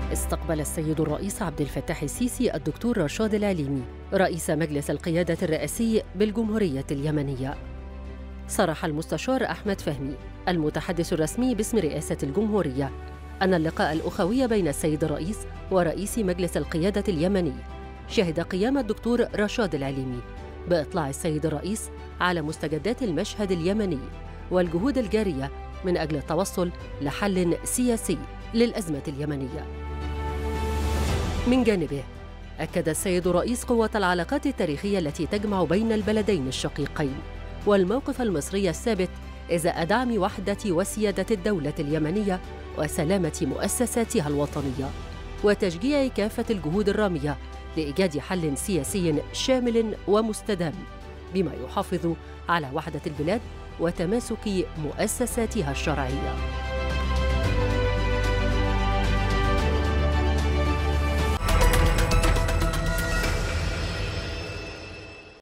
استقبل السيد الرئيس عبد الفتاح السيسي الدكتور رشاد العليمي رئيس مجلس القيادة الرئاسي بالجمهورية اليمنية. صرح المستشار أحمد فهمي المتحدث الرسمي باسم رئاسة الجمهورية أن اللقاء الأخوي بين السيد الرئيس ورئيس مجلس القيادة اليمني شهد قيام الدكتور رشاد العليمي بإطلاع السيد الرئيس على مستجدات المشهد اليمني والجهود الجارية من أجل التوصل لحل سياسي للأزمة اليمنية. من جانبه أكد السيد الرئيس قوة العلاقات التاريخية التي تجمع بين البلدين الشقيقين والموقف المصري الثابت إزاء دعم وحدة وسيادة الدولة اليمنية وسلامة مؤسساتها الوطنية وتشجيع كافة الجهود الرامية لإيجاد حل سياسي شامل ومستدام بما يحافظ على وحدة البلاد وتماسك مؤسساتها الشرعية.